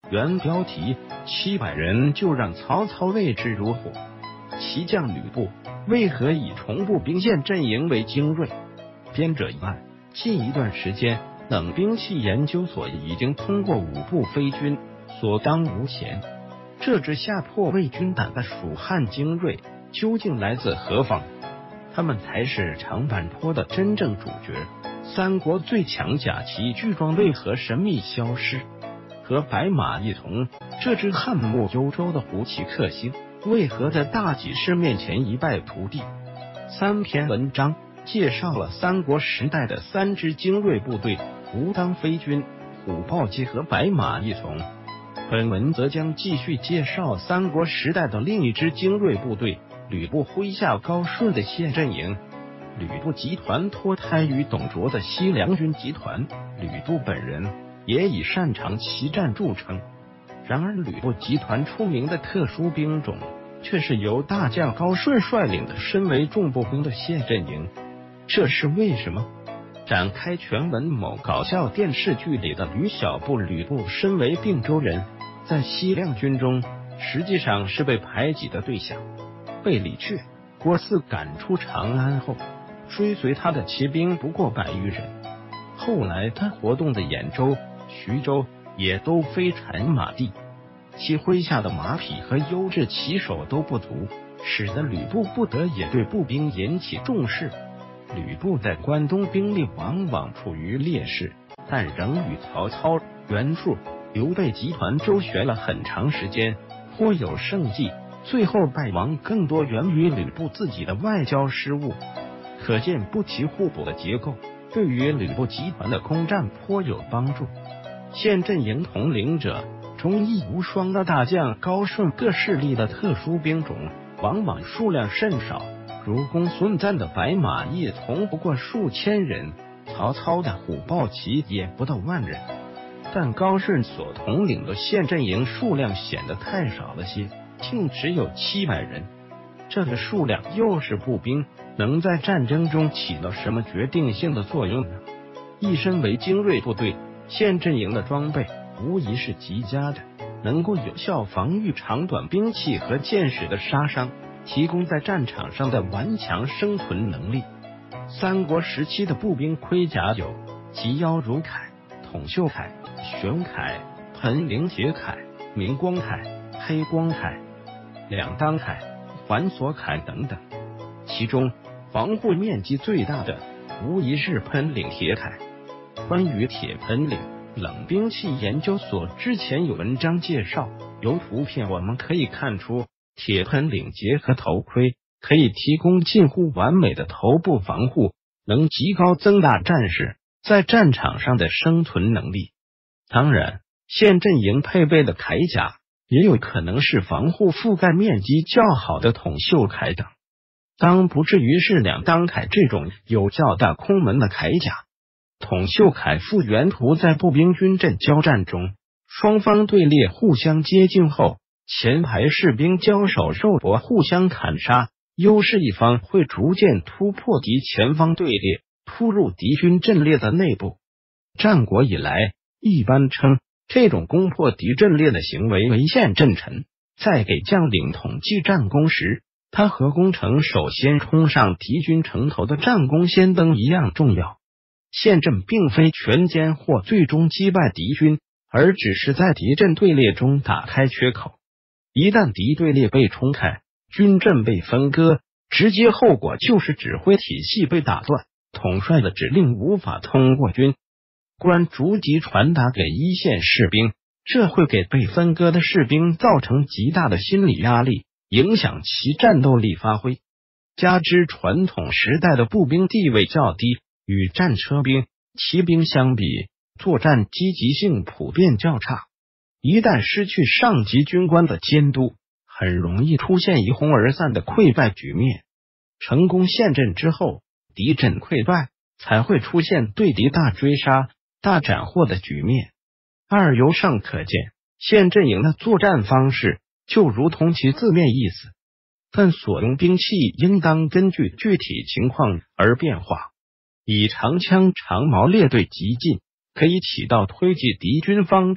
原标题700人就让曹操为之如火。骑将吕布为何以重步兵线阵营为精锐？编者一案，近一段时间，冷兵器研究所已经通过5部飞军所当无闲。这支吓破魏军胆的蜀汉精锐究竟来自何方？他们才是长坂坡的真正主角。三国最强甲骑巨壮为何神秘消失？和白马一同，这支汉末幽州的胡骑克星为何在大济士面前一败涂地？3篇文章介绍了三国时代的3支精锐部队：吴当飞军、虎豹骑和白马一从。本文则将继续介绍三国时代的另一支精锐部队——吕布麾下高顺的谢阵营。吕布集团脱胎于董卓的西凉军集团，吕布本人也以擅长骑战著称。然而，吕布集团出名的特殊兵种，却是由大将高顺率领的身为重步兵的谢阵营。这是为什么？展开全文。某搞笑电视剧里的吕小布，吕布身为并州人，在西凉军中实际上是被排挤的对象。被李傕、郭汜赶出长安后，追随他的骑兵不过100余人。后来他活动的兖州、徐州也都非产马地，其麾下的马匹和优质骑手都不足，使得吕布不得也对步兵引起重视。吕布在关东兵力往往处于劣势，但仍与曹操、袁术、刘备集团周旋了很长时间，颇有胜绩。最后败亡更多源于吕布自己的外交失误。可见不齐互补的结构对于吕布集团的攻占颇有帮助。现阵营统领者忠义无双的大将高顺，各势力的特殊兵种往往数量甚少，如公孙瓒的白马一从不过数千人，曹操的虎豹骑也不到10000人。但高顺所统领的现阵营数量显得太少了些，竟只有700人。这个数量又是步兵能在战争中起到什么决定性的作用呢？一身为精锐部队，现阵营的装备无疑是极佳的，能够有效防御长短兵器和箭矢的杀伤，提供在战场上的顽强生存能力。三国时期的步兵盔甲有及腰如铠、筒袖铠、玄铠、盆铃铁铠、明光铠、黑光铠、两当铠、环索铠等等。其中防护面积最大的无疑是盆铃铁铠。关于铁盆铃，冷兵器研究所之前有文章介绍，由图片我们可以看出，铁盆铃结合头盔可以提供近乎完美的头部防护，能极高增大战士在战场上的生存能力。当然，现阵营配备的铠甲也有可能是防护覆盖面积较好的筒袖铠等，当不至于是两当铠这种有较大空门的铠甲。筒袖铠复原图在步兵军阵交战中，双方队列互相接近后，前排士兵交手肉搏，互相砍杀，优势一方会逐渐突破敌前方队列，突入敌军阵列的内部。战国以来，一般称这种攻破敌阵列的行为为陷阵陈。在给将领统计战功时，他和攻城首先冲上敌军城头的战功先登一样重要。陷阵并非全歼或最终击败敌军，而只是在敌阵队列中打开缺口。一旦敌队列被冲开，军阵被分割，直接后果就是指挥体系被打断，统帅的指令无法通过军官逐级传达给一线士兵，这会给被分割的士兵造成极大的心理压力，影响其战斗力发挥。加之传统时代的步兵地位较低，与战车兵、骑兵相比，作战积极性普遍较差。一旦失去上级军官的监督，很容易出现一哄而散的溃败局面。成功陷阵之后，敌阵溃败，才会出现对敌大追杀、大斩获的局面。二由上可见，现阵营的作战方式就如同其字面意思，但所用兵器应当根据具体情况而变化。以长枪长矛列队急进，可以起到推挤敌军方阵、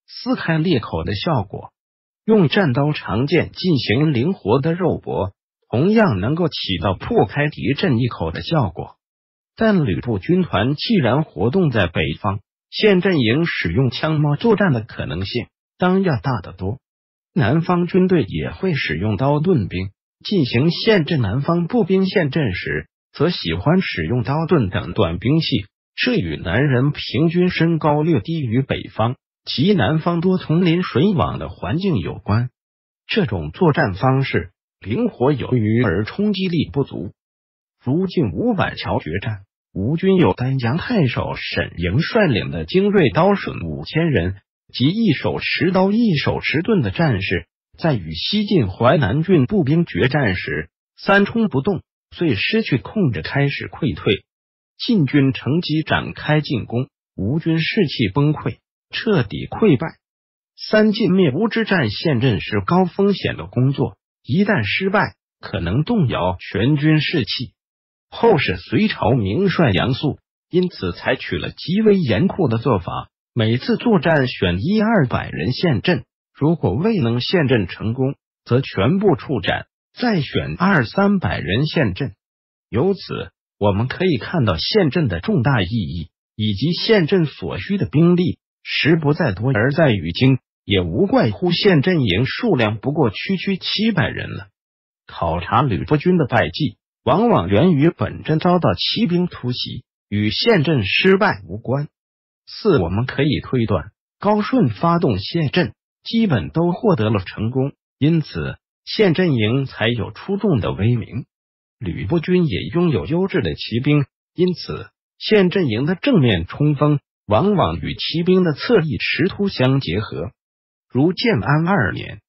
撕开裂口的效果。用战刀长剑进行灵活的肉搏，同样能够起到破开敌阵一口的效果。但吕布军团既然活动在北方，县阵营使用枪炮作战的可能性当要大得多。南方军队也会使用刀盾兵进行陷阵，南方步兵陷阵时则喜欢使用刀盾等短兵器，这与南人平均身高略低于北方及南方多丛林水网的环境有关。这种作战方式灵活有余而冲击力不足。如晋五百桥决战，吴军有丹阳太守沈莹率领的精锐刀损5000人及一手持刀一手持盾的战士，在与西晋淮南郡步兵决战时三冲不动，遂失去控制，开始溃退。晋军乘机展开进攻，吴军士气崩溃，彻底溃败。三晋灭吴之战陷阵是高风险的工作，一旦失败，可能动摇全军士气。后世隋朝名帅杨素因此采取了极为严酷的做法，每次作战选100-200人陷阵，如果未能陷阵成功，则全部处斩，再选200-300人陷阵。由此我们可以看到陷阵的重大意义，以及陷阵所需的兵力实不在多而在于精，也无怪乎陷阵营数量不过区700人了。考察吕布军的败绩，往往源于本阵遭到骑兵突袭，与陷阵失败无关。我们可以推断，高顺发动陷阵基本都获得了成功，因此陷阵营才有出众的威名。吕布军也拥有优质的骑兵，因此陷阵营的正面冲锋往往与骑兵的侧翼驰突相结合。如建安2年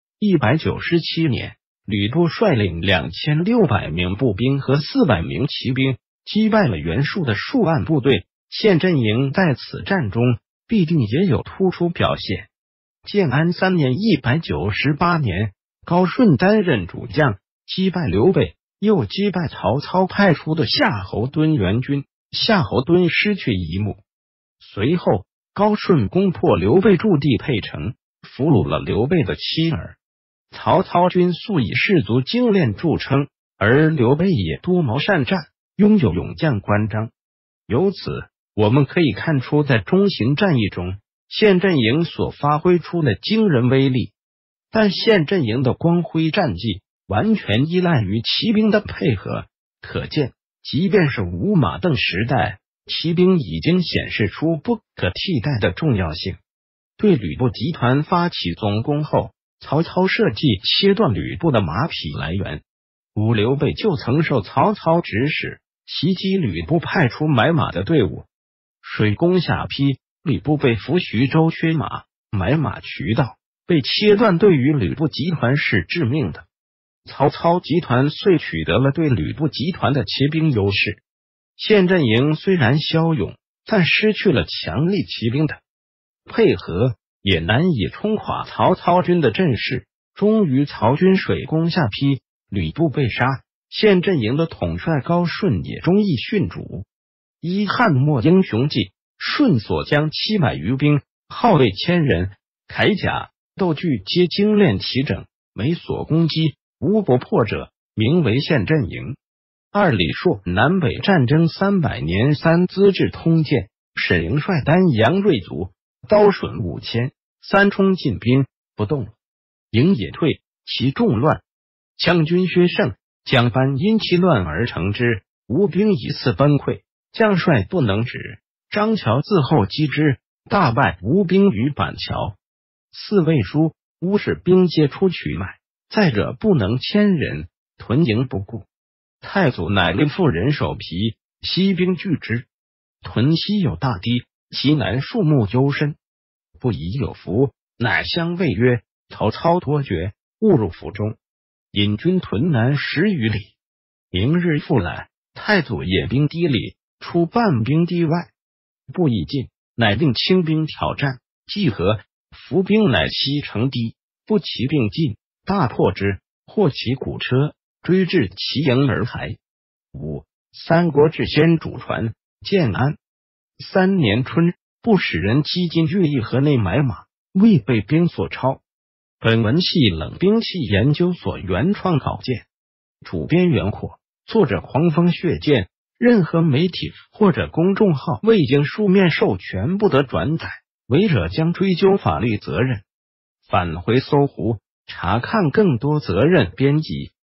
197年，吕布率领2600名步兵和400名骑兵击败了袁术的数万部队，陷阵营在此战中必定也有突出表现。建安3年198年，高顺担任主将，击败刘备，又击败曹操派出的夏侯惇援军，夏侯惇失去一目。随后高顺攻破刘备驻地沛城，俘虏了刘备的妻儿。曹操军素以士卒精练著称，而刘备也多谋善战，拥有勇将关张。由此我们可以看出，在中型战役中，陷阵营所发挥出的惊人威力。但陷阵营的光辉战绩完全依赖于骑兵的配合，可见即便是吴马邓时代，骑兵已经显示出不可替代的重要性。对吕布集团发起总攻后，曹操设计切断吕布的马匹来源。刘备就曾受曹操指使，袭击吕布派出买马的队伍。水攻下邳，吕布被俘徐州缺马，买马渠道被切断，对于吕布集团是致命的。曹操集团遂取得了对吕布集团的骑兵优势。陷阵营虽然骁勇，但失去了强力骑兵的配合，也难以冲垮曹操军的阵势。终于曹军水攻下邳，吕布被杀，陷阵营的统帅高顺也终亦殉主。依汉末英雄记，顺所将700余兵，号为1000人，铠甲、斗具皆精练齐整，每所攻击无不破者，名为陷阵营。李硕南北战争300年三资治通鉴，沈莹率丹阳锐卒，刀损5000，三冲进兵不动，营也退，其众乱。羌军薛胜、蒋班因其乱而成之，吴兵以次崩溃，将帅不能止。张乔自后击之，大败吴兵于板桥。魏书吴氏兵皆出取麦，再者不能牵人，屯营不顾。太祖乃令妇人守皮，西兵拒之。屯西有大堤，其南树木幽深，不宜有伏，乃相谓曰：曹操多决，误入府中。引军屯南10余里。明日复来，太祖引兵堤里，出半兵堤外，不以进，乃令轻兵挑战，计合，伏兵乃西城堤，不齐并进，大破之，获其鼓车，追至其营而还。三国志先主传，建安3年春，不使人击进乐毅河内买马， 未被兵所抄。本文系冷兵器研究所原创稿件，主编袁阔，作者黄蜂血剑。任何媒体或者公众号未经书面授权不得转载，违者将追究法律责任。返回搜狐，查看更多责任编辑。